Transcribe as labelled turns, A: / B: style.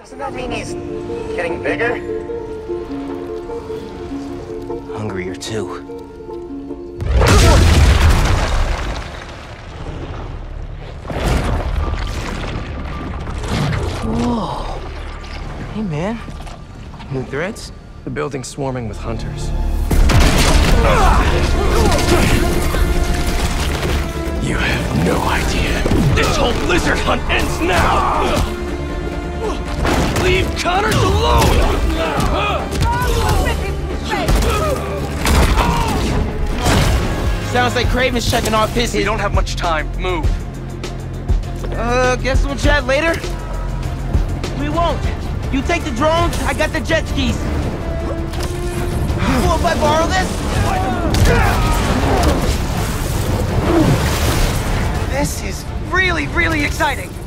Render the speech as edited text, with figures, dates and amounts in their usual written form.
A: Doesn't that mean he's getting bigger?
B: Hungrier, too. Whoa. Hey, man. New threats?
C: The building's swarming with hunters. You have no idea. This whole lizard hunt ends now! Leave Connors alone!
B: Sounds like Craven's checking off his...
C: We don't have much time. Move.
B: Guess we'll chat later? We won't. You take the drones, I got the jet skis. Cool if I borrow this?
A: This is really, really exciting.